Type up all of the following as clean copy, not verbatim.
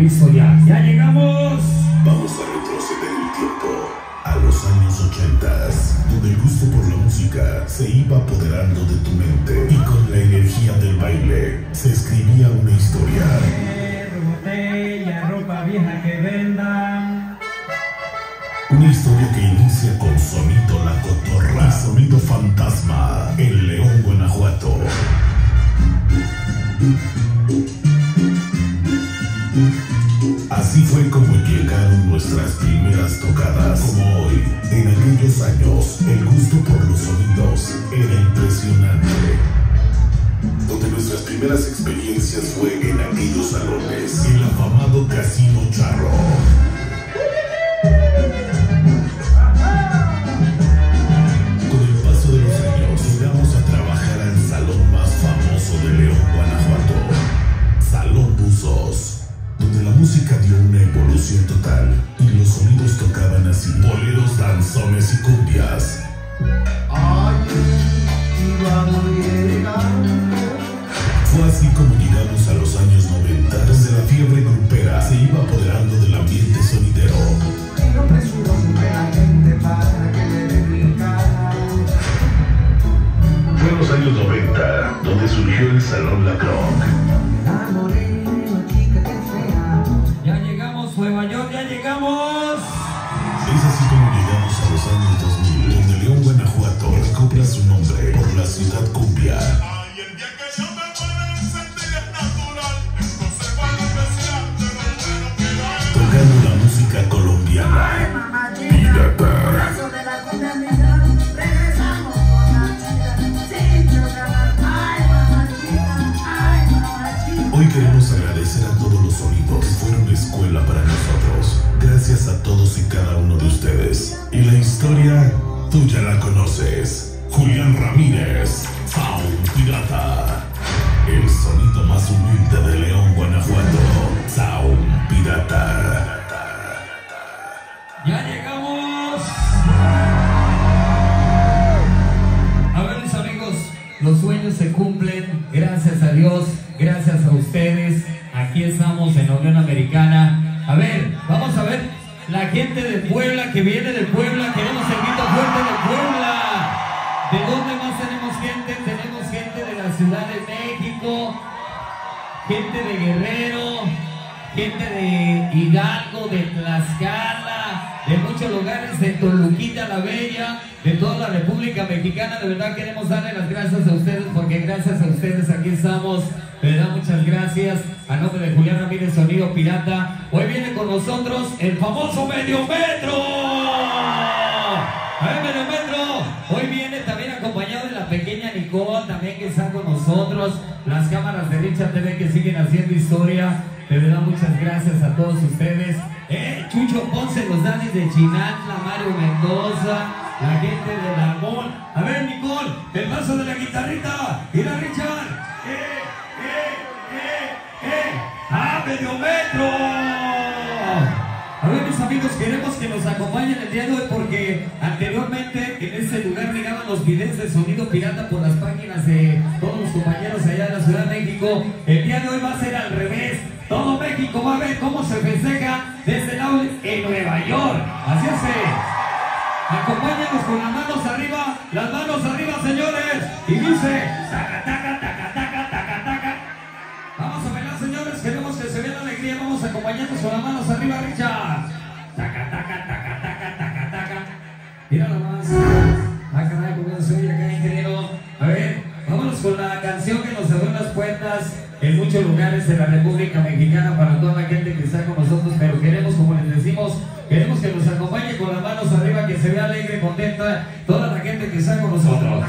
listo ya. ¡Ya llegamos! Vamos a retroceder el tiempo a los años 80, donde el gusto por la música se iba apoderando de tu mente y con la energía del baile se escribía una historia. Botella, ropa vieja que vendan. Una historia que inicia con Sonido La Cotorra, Sonido Fantasma, en León, Guanajuato. Así fue como llegaron nuestras primeras tocadas. Como hoy, en aquellos años, el gusto por los sonidos era impresionante. Donde nuestras primeras experiencias fue en aquellos salones, el afamado Casino Charro. Con el paso de los años, llegamos a trabajar al salón más famoso de León, Guanajuato, Salón Buzos, donde la música dio una evolución total y los sonidos tocaban así: boleros, danzones y cumbias. Fue así como llegamos a los años 90, donde la fiebre grupera se iba apoderando del ambiente sonidero. Fue en los años 90 donde surgió el Salón La Croc. Ya llegamos, Nueva York, ya llegamos. Es así como llegamos a los años 2000, donde León, Guanajuato recobra su nombre por la ciudad cumbia. Tocando la música colombiana. Pirata. Hoy queremos agradecer a todos los sonidos que fueron escuela para nosotros. Gracias a todos y cada uno de ustedes. Y la historia, tú ya la conoces. Julián Ramírez, Sound Pirata. El sonido más humilde de León, Guanajuato. Sound Pirata. Ya llegamos. A ver, mis amigos, los sueños se cumplen, gracias a Dios, gracias a ustedes. Aquí estamos en la Unión Americana. A ver, vamos a ver la gente de Puebla, que viene de Puebla. Queremos el grito fuerte de Puebla. ¿De dónde más tenemos gente? Tenemos gente de la Ciudad de México, gente de Guerrero, gente de Hidalgo, de Tlaxcala, de muchos lugares, de Toluquita la Bella, de toda la República Mexicana. De verdad queremos darle las gracias a ustedes, porque gracias a ustedes aquí estamos. De verdad, muchas gracias. A nombre de Julián Ramírez, Sonido Pirata. Hoy viene con nosotros el famoso Medio Metro. A ver, Medio Metro. Hoy viene también acompañado de la pequeña Nicole, también, que está con nosotros. Las cámaras de Richard TV que siguen haciendo historia. De verdad, muchas gracias a todos ustedes. Chucho Ponce, los Danis de Chinantla, Mario Mendoza, la gente de Lamón. A ver, Nicole, el paso de la guitarrita. Mira, Richard. Medio Metro. A ver, mis amigos, queremos que nos acompañen el día de hoy, porque anteriormente en este lugar miraban los videos de Sonido Pirata por las páginas de todos los compañeros allá de la Ciudad de México. El día de hoy va a ser al revés. Todo México va a ver cómo se festeja desde el aula en Nueva York. Así es. Acompáñanos con las manos arriba, señores. Y dice: taca, taca, taca, taca, taca, taca. Vamos a bailar, señores. Queremos que se vea la alegría. Vamos a acompañarnos con las manos arriba, Richard. Taca, taca, taca, taca, taca, taca. Mira nomás. Ah, caray, cómo se oye acá, ingeniero. A ver, vámonos con la canción que nos abrió las puertas en muchos lugares de la República Mexicana para toda la gente que está con nosotros. Pero queremos, como les decimos, queremos que nos acompañe con las manos arriba, que se vea alegre, contenta toda la gente que está con nosotros.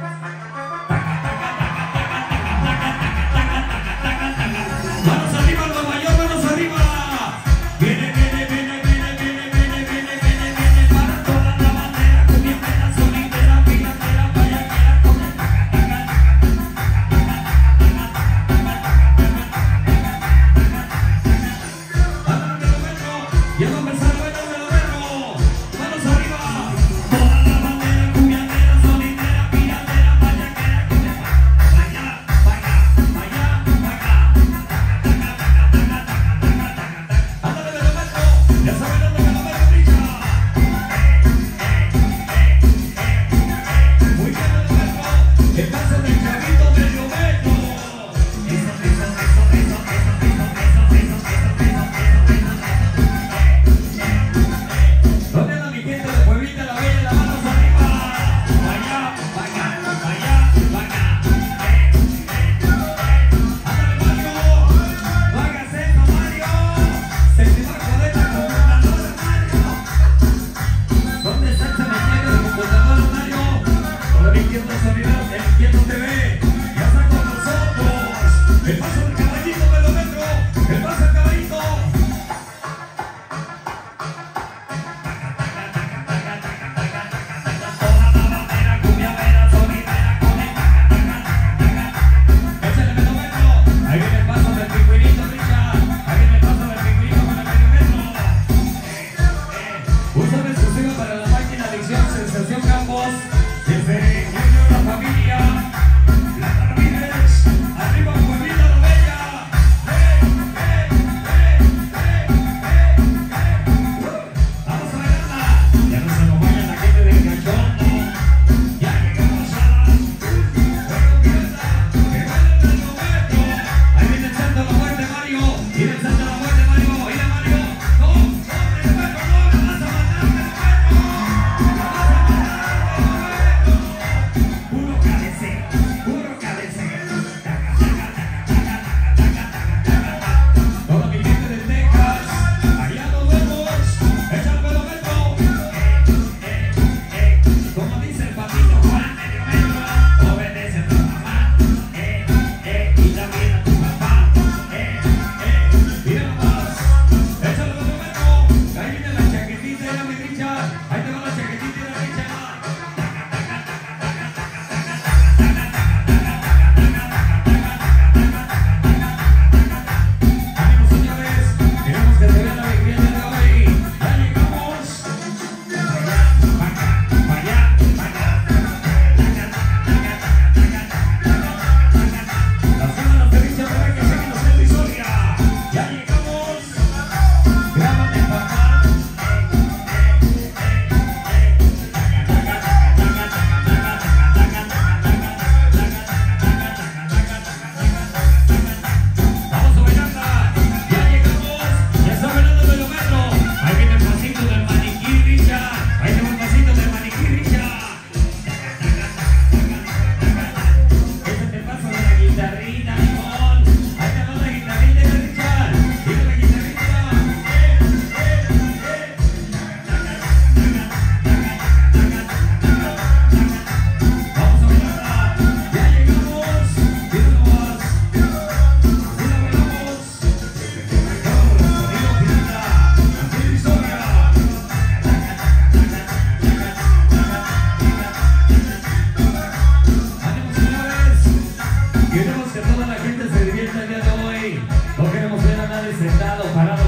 Ya va a empezar el baile de los manos arriba.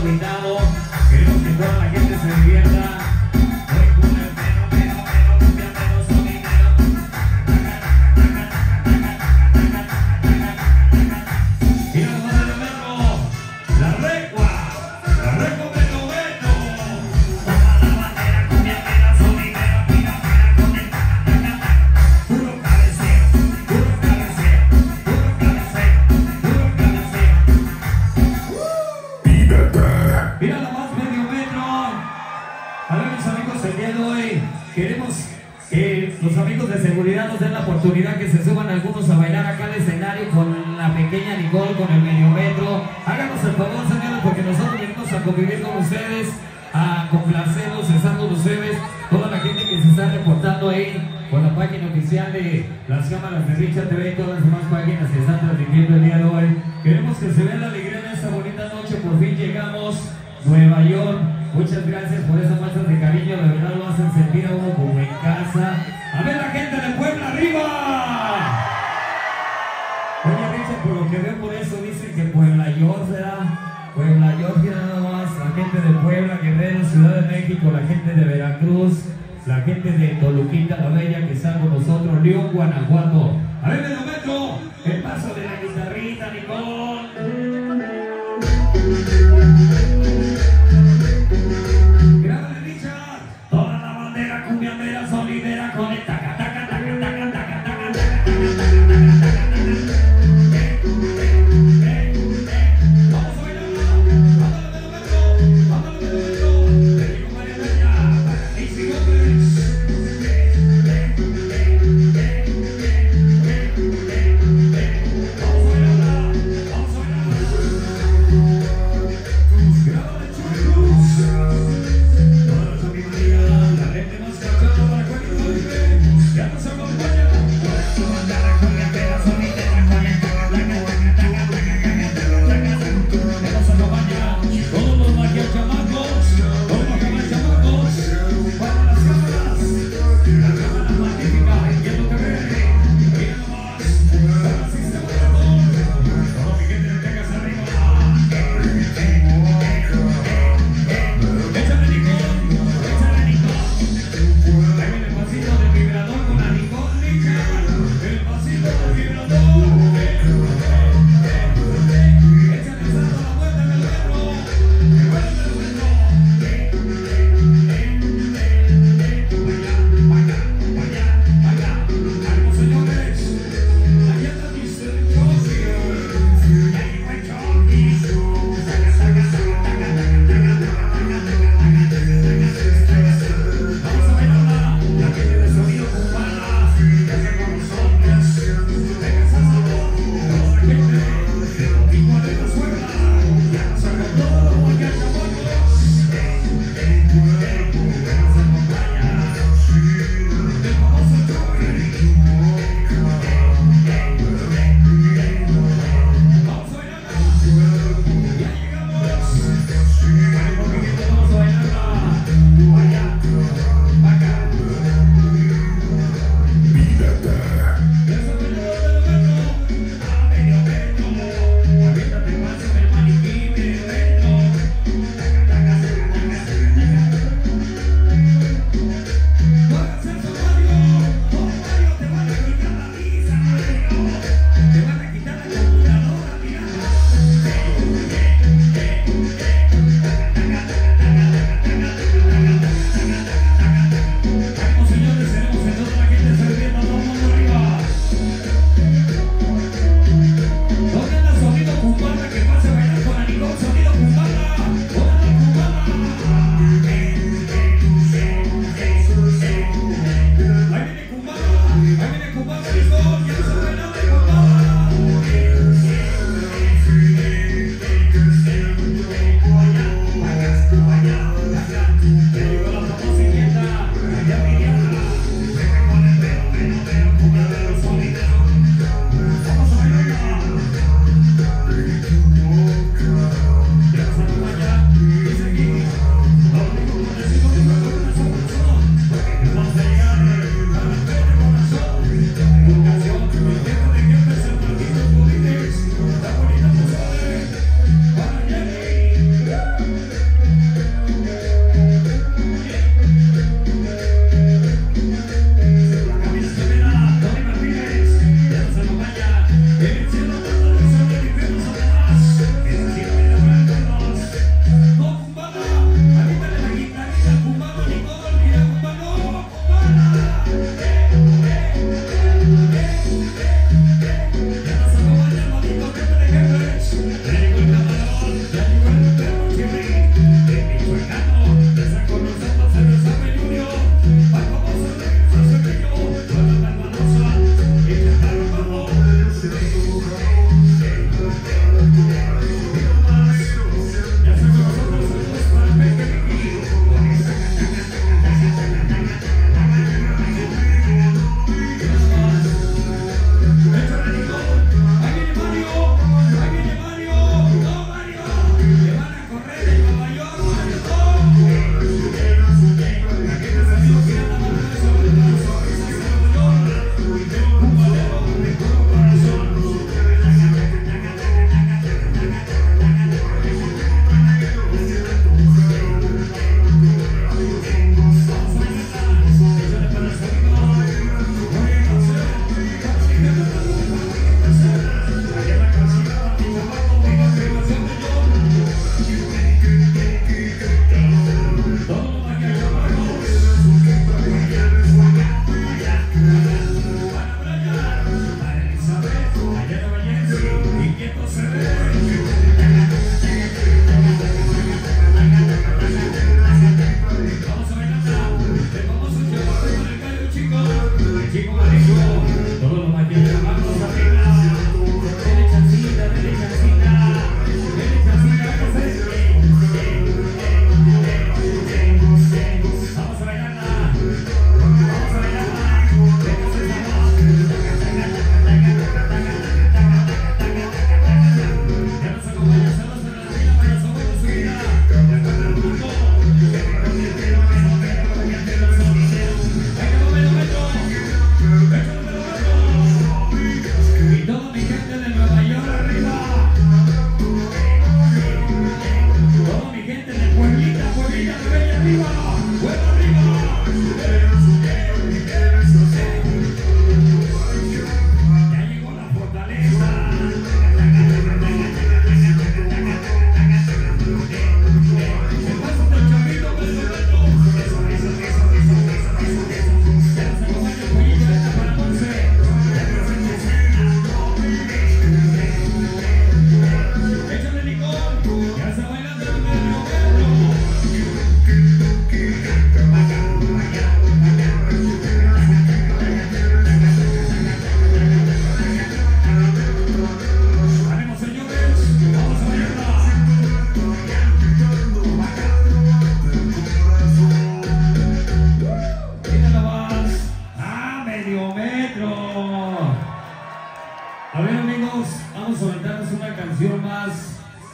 agüitado. Queremos que toda la gente se divierta. Queremos que los amigos de seguridad nos den la oportunidad que se suban algunos a bailar acá al escenario con la pequeña Nicole, con el medio metro. Háganos el favor, señores, porque nosotros venimos a convivir con ustedes, a complacerlos, estando ustedes, toda la gente que se está reportando ahí con la página oficial de las cámaras de Richard TV y todas las demás páginas que están transmitiendo el día de hoy. Queremos que se vea la alegría en esta bonita noche. Por fin llegamos Nueva York. Muchas gracias por esas muestras de cariño, de verdad lo hacen sentir a uno como en casa. A ver la gente de Puebla arriba. Oye Richard, por lo que veo por eso dicen que Puebla York será. Puebla York nada más. La gente de Puebla, Guerrero, Ciudad de México, la gente de Veracruz, la gente de Toluquita la Bella que está con nosotros, León, Guanajuato. A ver, medio metro, el paso de la guitarrita, Nicole. Grábale, Richard. Toda la bandera cumbiambera sonidera con el taca, taca, taca, taca, taca, taca, taca, vamos a bailar. Ándale, metro. Ándale, metro. Te digo María Peña. Easy Gómez.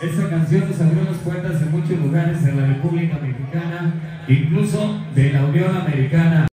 Esta canción nos abrió las puertas en muchos lugares en la República Mexicana, incluso de la Unión Americana.